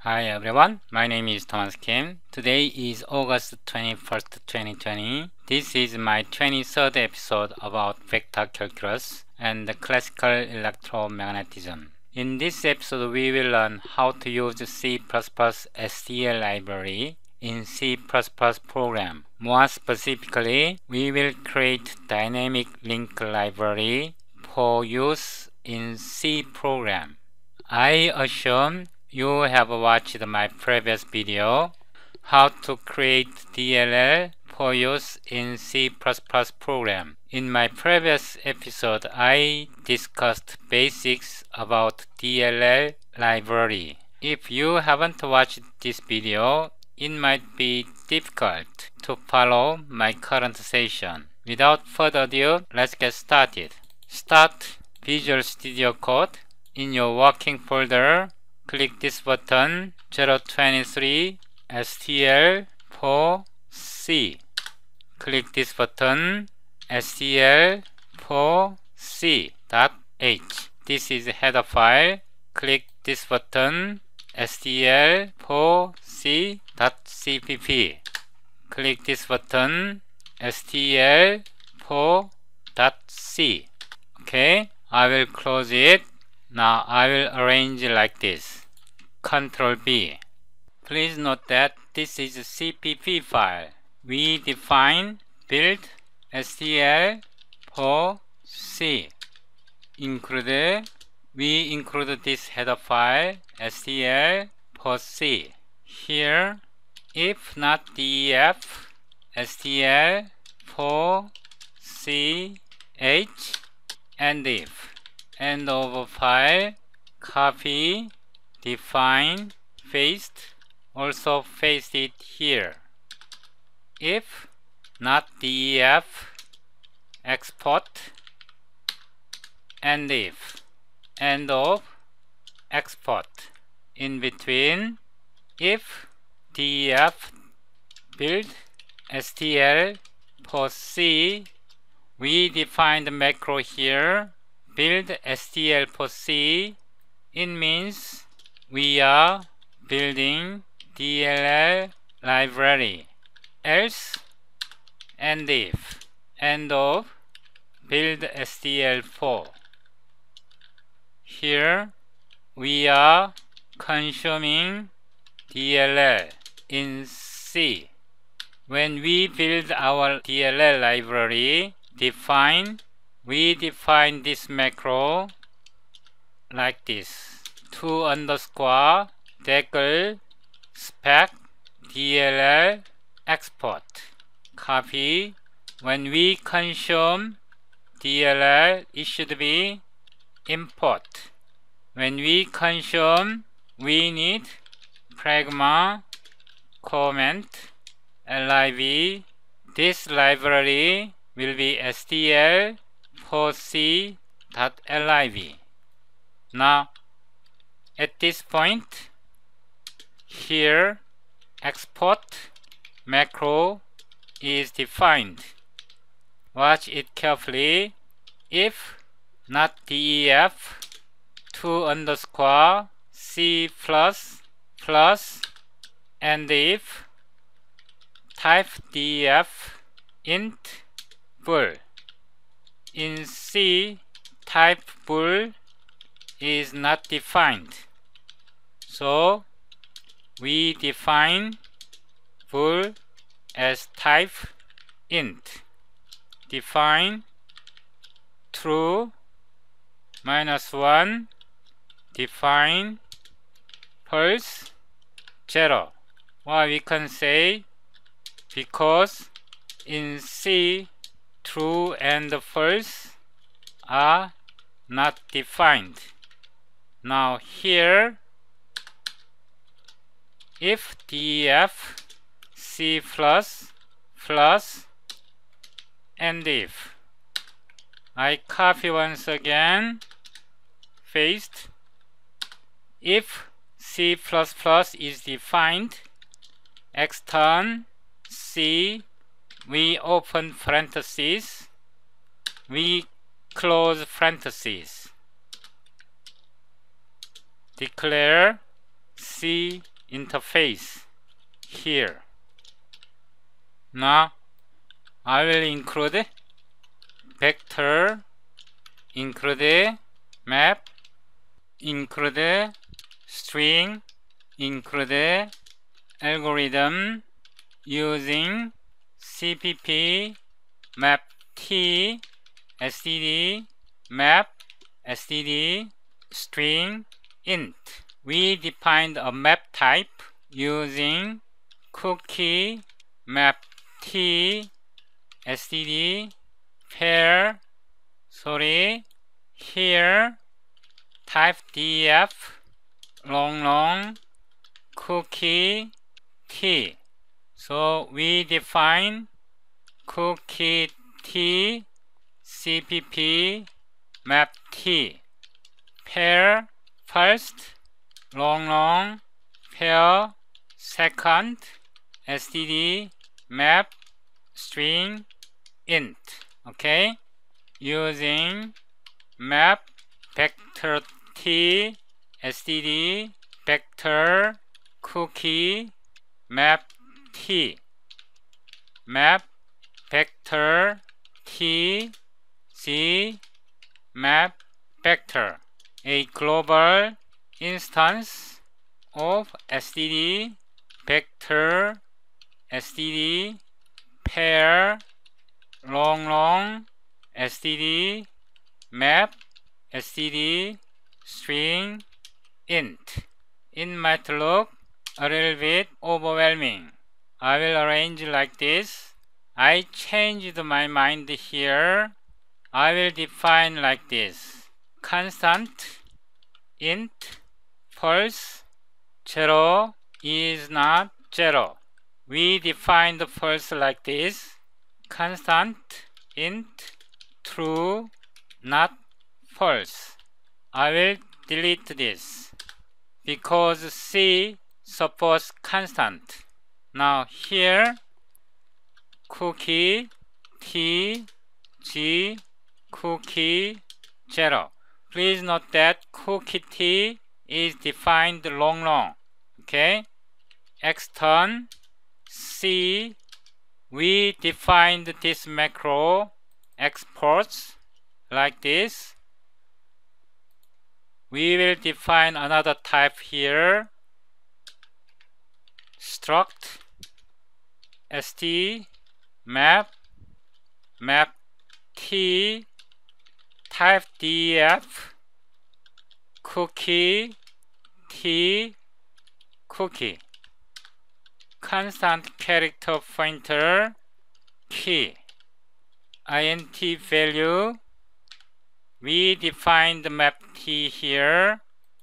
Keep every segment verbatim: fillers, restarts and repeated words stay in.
Hi everyone, my name is Thomas Kim. Today is August twenty-first, twenty twenty. This is my twenty-third episode about vector calculus and classical electromagnetism. In this episode, we will learn how to use C plus plus S T L library in C plus plus program. More specifically, we will create dynamic link library for use in C program. I assume you have watched my previous video, how to create D L L for use in C plus plus program. In my previous episode, I discussed basics about D L L library. If you haven't watched this video, it might be difficult to follow my current session. Without further ado, let's get started. Start Visual Studio Code. In your working folder, click this button zero twenty-three S T L for C. Click this button S T L for C dot H. This is a header file. Click this button S T L for C dot C P P. Click this button S T L for .c. Okay, I will close it. Now I will arrange like this. Control B. Please note that this is a C P P file. We define build S T L for C. Include, we include this header file S T L for C. Here, if not def, S T L for C, H, and if. End of file, copy, define, paste, also paste it here. If not def, export, and if, end of export. In between, if def build S T L for C, we define the macro here. Build S T L for C, it means we are building D L L library. Else, and if, end of build S T L for. Here we are consuming D L L in C. When we build our D L L library, define we define this macro like this. To underscore decl spec D L L export. Copy. When we consume D L L, it should be import. When we consume, we need pragma comment lib. This library will be S T L for C dot lib. Now, at this point, here export macro is defined. Watch it carefully. If not def, to underscore C plus plus, and if type def int bool. In C, type bool is not defined. So we define bool as type int. Define true minus one. Define false zero. Or we can say because in C, true and false are not defined. Now here, if def C plus plus, and if, I copy once again, paste. If C plus plus is defined, extern C, we open parentheses, we close parentheses. Declare C interface here. Now I will include vector, include map, include string, include algorithm using C P P map T std map std string int. We defined a map type using cookie map T std pair sorry here type def long long cookie T. So we define cookie T C P P map T pair first long long pair second std map string int. Okay, using map vector T std vector cookie map T map vector T G map vector, a global instance of std vector std pair long long std map std string int. It might look a little bit overwhelming. I will arrange like this. I changed my mind here. I will define like this. Constant int false zero is not zero. We define the false like this. Constant int true not false. I will delete this because C supports constant. Now here cookie T G cookie zero. Please note that cookie T is defined long long. Okay, extern C, we defined this macro exports like this. We will define another type here, struct st map map T type def cookie T cookie constant character pointer key int value. We define the map T here.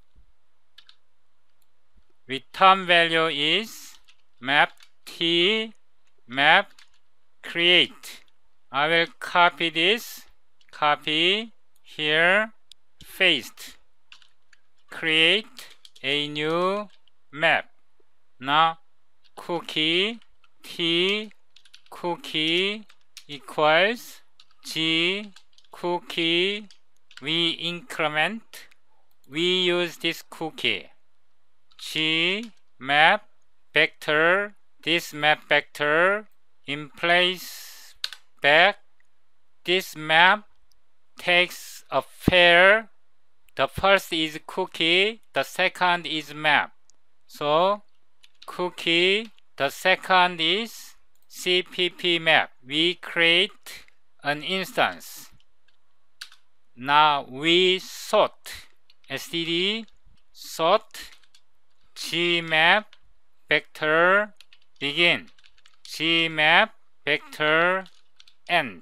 Return value is map T map create. I will copy this, copy here, paste, create a new map. Now cookie T cookie equals G cookie. We increment, we use this cookie G map vector. This map vector in place back. This map takes a pair. The first is cookie, the second is map. So cookie, the second is C P P map. We create an instance. Now we sort std sort gmap vector begin gmap vector end.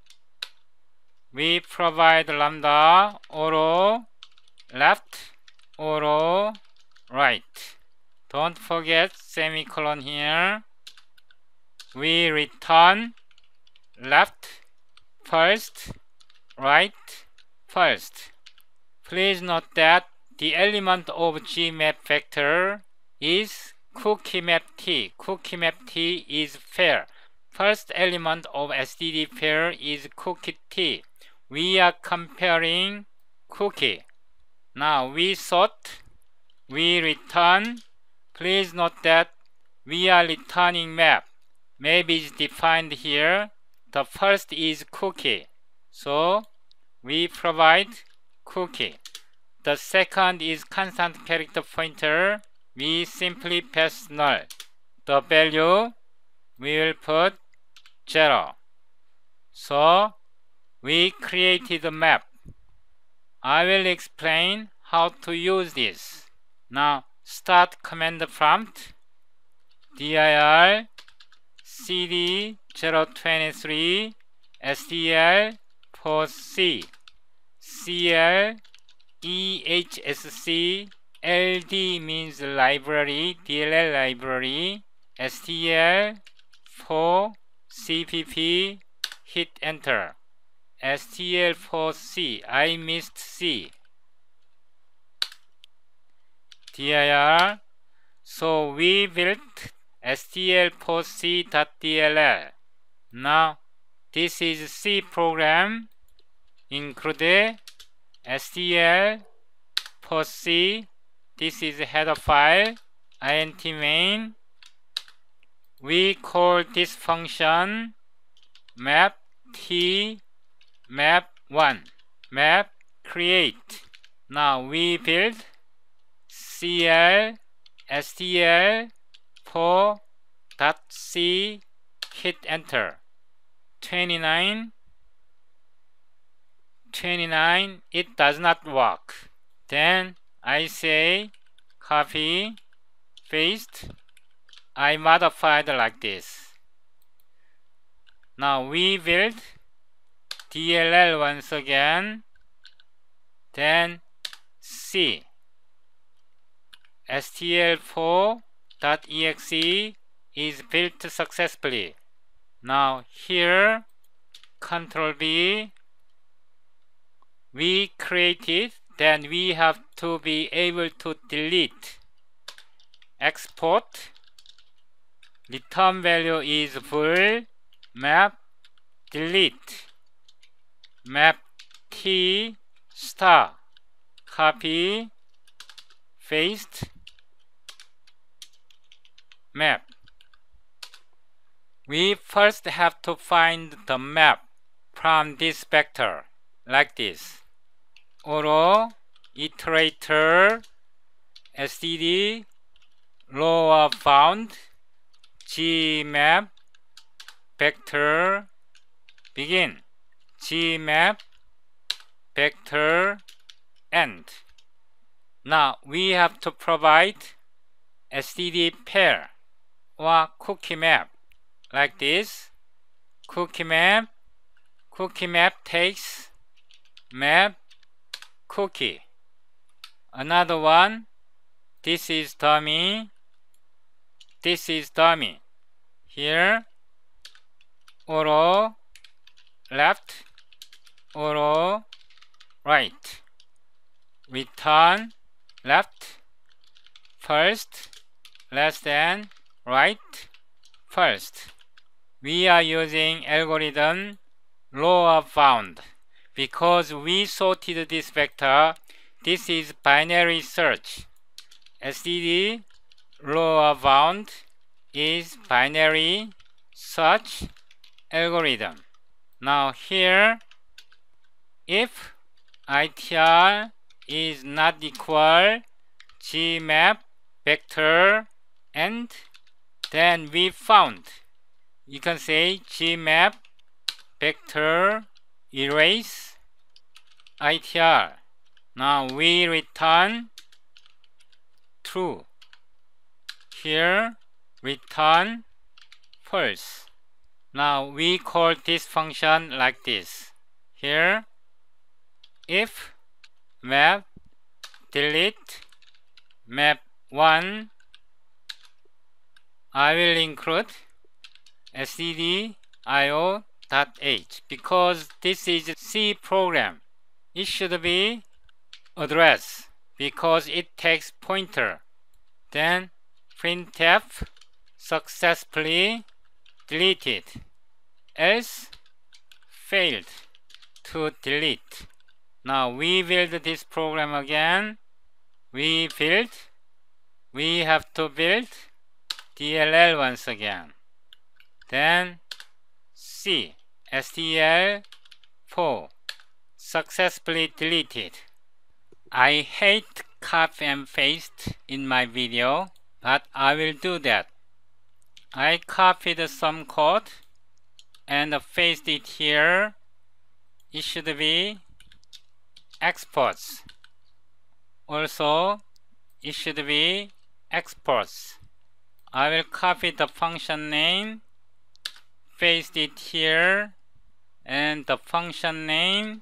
We provide lambda auto left auto right. Don't forget semicolon here. We return left first, right first. Please note that the element of gmap vector is cookie map T. Cookie map T is pair. First element of std pair is cookie T. We are comparing cookie. Now we sort, we return Please note that we are returning map. Map is defined here. The first is cookie, so we provide cookie. The second is constant character pointer. We simply pass null. The value we will put zero. So we created a map. I will explain how to use this. Now start command prompt. dir cd zero two three stl for c cl ehsc ld means library, dll library, stl for cpp, hit enter. stl for c, I missed c. dir, so we built stl for c.dll. Now this is C program, include stl for c. This is header file, int main. We call this function map t map one, map create. Now we build cl stl for dot c, hit enter. twenty-nine, twenty-nine, it does not work. Then I say copy, paste. I modified like this. Now we build D L L once again, then C. S T L four dot E X E is built successfully. Now here, control B, we created, then we have to be able to delete. Export, return value is full, map, delete, map t star, copy, paste, map. We first have to find the map from this vector, like this. Auto, iterator, std, lower bound, gmap, vector, begin, gmap, vector, end. Now we have to provide std pair or cookie map, like this. Cookie map, cookie map takes map cookie. Another one, this is dummy, this is dummy. Here, auto left, auto right. Return left, first, less than, right, first. We are using algorithm lower bound because we sorted this vector. This is binary search. std lower bound is binary search algorithm. Now here, if itr is not equal gmap vector and then we found, you can say gmap vector erase itr. Now we return true. Here return false. Now we call this function like this. Here, if map delete map one, I will include std io.h because this is a C program. It should be address because it takes pointer. Then printf successfully deleted, else failed to delete. Now we build this program again. We build, we have to build D L L once again. Then C, S T L four, successfully deleted. I hate copy and paste in my video, but I will do that. I copied some code and pasted it here. It should be exports. Also, it should be exports. I will copy the function name, paste it here, and the function name,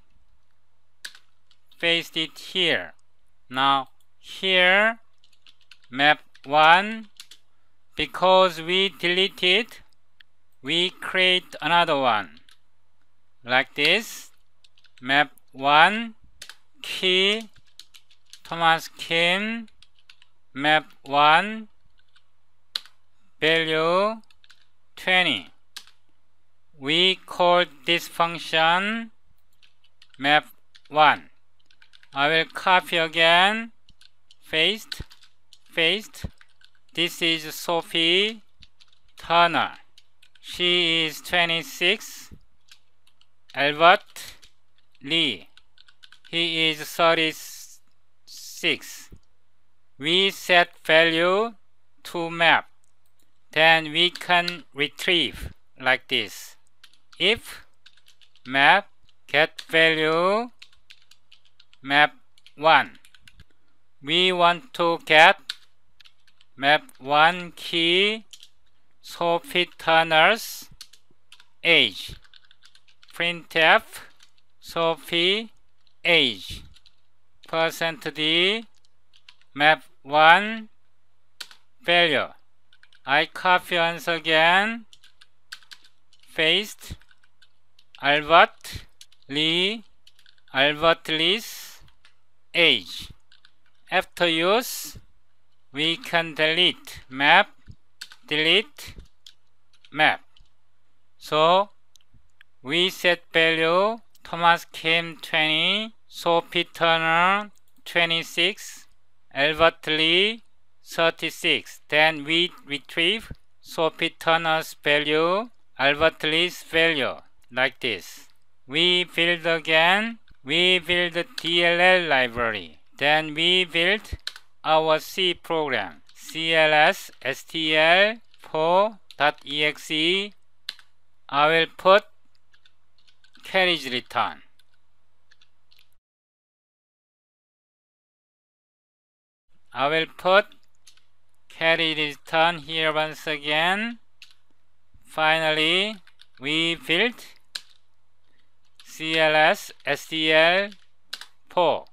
paste it here. Now here, map one, because we deleted, we create another one. Like this, map one, key, Thomas Kim, map one, value twenty. We call this function map one. I will copy again, paste, paste. This is Sophie Turner. She is twenty-six. Albert Lee. He is thirty-six. We set value to map. Then we can retrieve like this. If map get value map one, we want to get map one key Sophie Turner's age. Printf Sophie age percent %d map one value. I copy once again, paste Albert Lee, Albert Lee's age. After use, we can delete map, delete map. So we set value Thomas Kim twenty, Sophie Turner twenty-six, Albert Lee thirty-six. Then we retrieve Sophie Turner's value, Albert Lee's value, like this. We build again, we build the D L L library. Then we build our C program, C L S S T L four dot E X E. I will put carriage return. I will put carriage return here once again. Finally, we built C L S S T L four.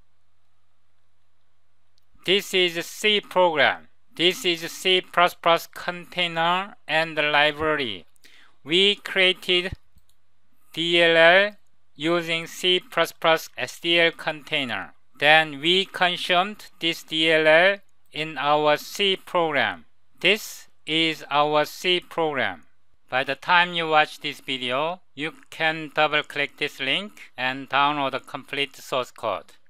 This is a C program. This is a C plus plus container and library. We created D L L using C plus plus S T L container. Then we consumed this D L L in our C program. This is our C program. By the time you watch this video, you can double click this link and download the complete source code.